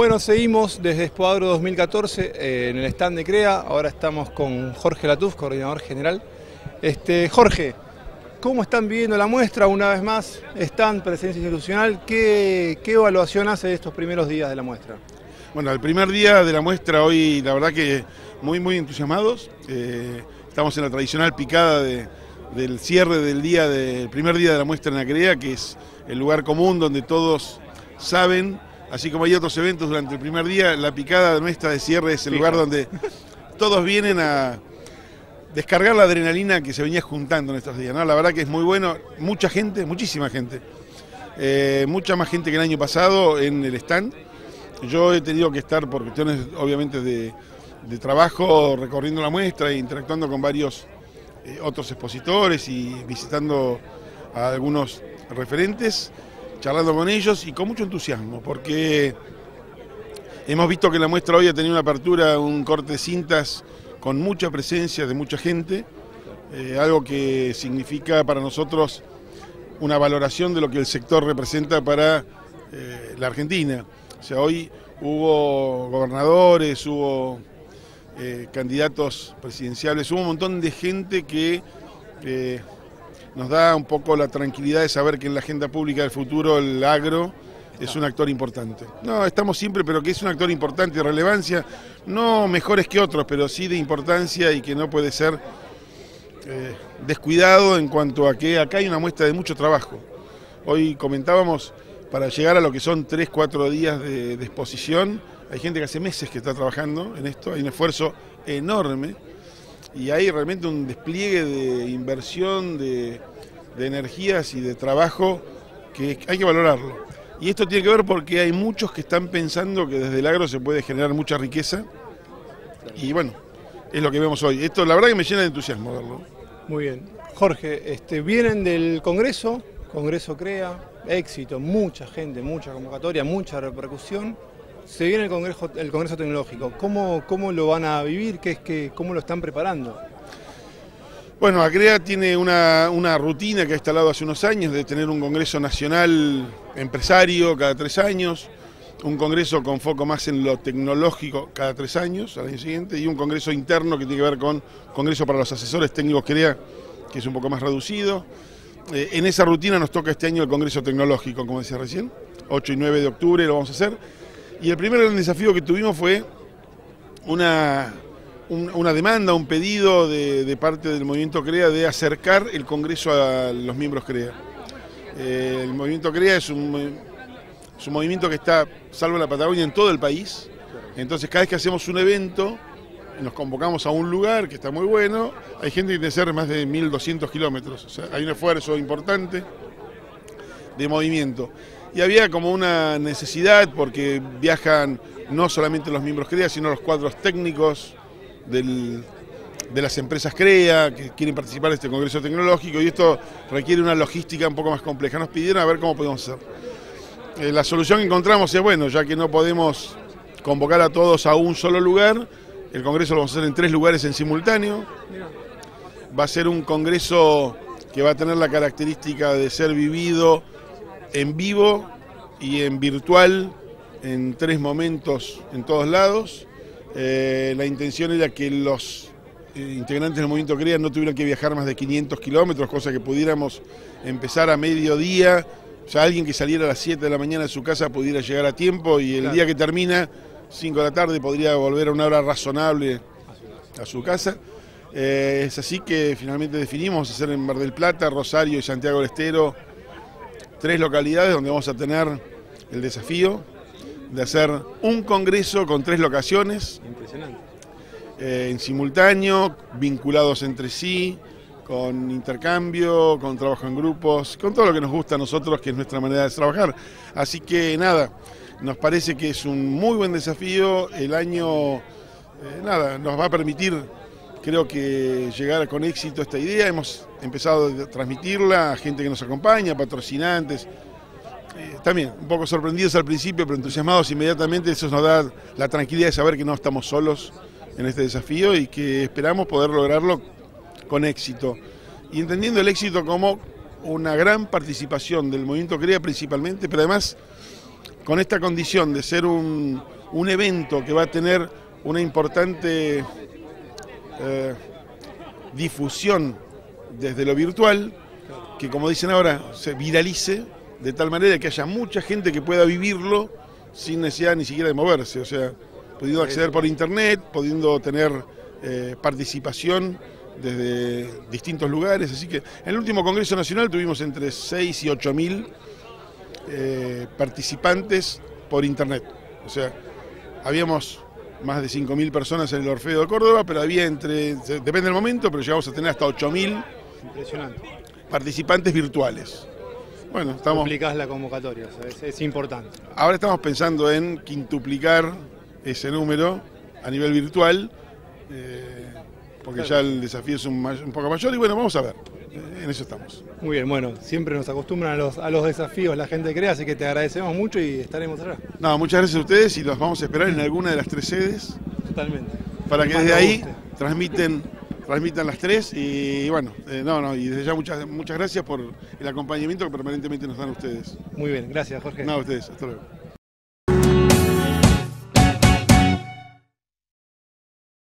Bueno, seguimos desde Expoagro 2014 en el stand de CREA. Ahora estamos con Jorge Latuf, coordinador general. Jorge, ¿cómo están viviendo la muestra? Una vez más, stand, presencia institucional. ¿Qué evaluación hace de estos primeros días de la muestra? Bueno, el primer día de la muestra hoy, la verdad que muy entusiasmados. Estamos en la tradicional picada del cierre del primer día de la muestra en la CREA, que es el lugar común donde todos saben. Así como hay otros eventos durante el primer día, la picada nuestra de cierre es el lugar donde todos vienen a descargar la adrenalina que se venía juntando en estos días, ¿no? La verdad que es muy bueno, mucha gente, muchísima gente, mucha más gente que el año pasado en el stand. Yo he tenido que estar por cuestiones obviamente de trabajo recorriendo la muestra e interactuando con varios otros expositores y visitando a algunos referentes, charlando con ellos y con mucho entusiasmo, porque hemos visto que la muestra hoy ha tenido una apertura, un corte de cintas con mucha presencia de mucha gente, algo que significa para nosotros una valoración de lo que el sector representa para la Argentina. O sea, hoy hubo gobernadores, hubo candidatos presidenciales, hubo un montón de gente que nos da un poco la tranquilidad de saber que en la agenda pública del futuro el agro es un actor importante. No, estamos siempre, pero que es un actor importante de relevancia, no mejores que otros, pero sí de importancia y que no puede ser descuidado en cuanto a que acá hay una muestra de mucho trabajo. Hoy comentábamos, para llegar a lo que son 3-4 días de exposición, hay gente que hace meses que está trabajando en esto, hay un esfuerzo enorme. Y hay realmente un despliegue de inversión, de energías y de trabajo que hay que valorarlo. Y esto tiene que ver porque hay muchos que están pensando que desde el agro se puede generar mucha riqueza. Y bueno, es lo que vemos hoy. Esto la verdad que me llena de entusiasmo verlo. Muy bien. Jorge, vienen del Congreso CREA, éxito, mucha gente, mucha convocatoria, mucha repercusión. Se viene el Congreso Tecnológico. ¿Cómo lo van a vivir? ¿Cómo lo están preparando? Bueno, CREA tiene una rutina que ha instalado hace unos años de tener un Congreso Nacional Empresario cada 3 años, un Congreso con foco más en lo tecnológico cada 3 años, al año siguiente, y un Congreso interno que tiene que ver con Congreso para los Asesores Técnicos CREA, que es un poco más reducido. En esa rutina nos toca este año el Congreso Tecnológico, como decía recién, 8 y 9 de octubre lo vamos a hacer. Y el primer gran desafío que tuvimos fue una demanda, un pedido de parte del movimiento CREA de acercar el Congreso a los miembros CREA. El movimiento CREA es un movimiento que está, salvo en la Patagonia, en todo el país. Entonces cada vez que hacemos un evento, nos convocamos a un lugar que está muy bueno, hay gente que tiene que hacer más de 1200 kilómetros, o sea, hay un esfuerzo importante de movimiento. Y había como una necesidad porque viajan no solamente los miembros CREA, sino los cuadros técnicos de las empresas CREA que quieren participar de este Congreso Tecnológico, y esto requiere una logística un poco más compleja. Nos pidieron a ver cómo podemos hacer. La solución que encontramos es, bueno, ya que no podemos convocar a todos a un solo lugar, el Congreso lo vamos a hacer en 3 lugares en simultáneo. Va a ser un Congreso que va a tener la característica de ser vivido en vivo y en virtual en 3 momentos en todos lados. La intención era que los integrantes del movimiento CREA no tuvieran que viajar más de 500 kilómetros, cosa que pudiéramos empezar a mediodía, o sea, alguien que saliera a las 7 de la mañana de su casa pudiera llegar a tiempo y el día que termina, 5 de la tarde, podría volver a una hora razonable a su casa. Es así que finalmente definimos hacer en Mar del Plata, Rosario y Santiago del Estero 3 localidades donde vamos a tener el desafío de hacer un congreso con 3 locaciones. Impresionante. En simultáneo, vinculados entre sí, con intercambio, con trabajo en grupos, con todo lo que nos gusta a nosotros, que es nuestra manera de trabajar. Así que nada, nos parece que es un muy buen desafío. El año nos va a permitir, creo que, llegar con éxito a esta idea. Hemos empezado a transmitirla a gente que nos acompaña, patrocinantes. También un poco sorprendidos al principio, pero entusiasmados inmediatamente. Eso nos da la tranquilidad de saber que no estamos solos en este desafío y que esperamos poder lograrlo con éxito. Y entendiendo el éxito como una gran participación del movimiento CREA principalmente, pero además con esta condición de ser un evento que va a tener una importante difusión desde lo virtual, que como dicen ahora, se viralice de tal manera que haya mucha gente que pueda vivirlo sin necesidad ni siquiera de moverse, o sea, pudiendo acceder por internet, pudiendo tener participación desde distintos lugares. Así que en el último Congreso Nacional tuvimos entre 6 y 8 mil participantes por internet, o sea, habíamos más de 5.000 personas en el Orfeo de Córdoba, pero había depende del momento, pero llegamos a tener hasta 8.000 participantes virtuales. Bueno, duplicás la convocatoria, o sea, es importante. Ahora estamos pensando en quintuplicar ese número a nivel virtual, porque ya el desafío es un poco mayor y bueno, vamos a ver, en eso estamos. Muy bien, bueno, siempre nos acostumbran a los desafíos la gente CREA, así que te agradecemos mucho y estaremos allá. No, muchas gracias a ustedes y los vamos a esperar en alguna de las 3 sedes. Totalmente. Para que desde ahí transmitan las 3 y bueno, y desde ya muchas gracias por el acompañamiento que permanentemente nos dan ustedes. Muy bien, gracias Jorge. No, a ustedes, hasta luego.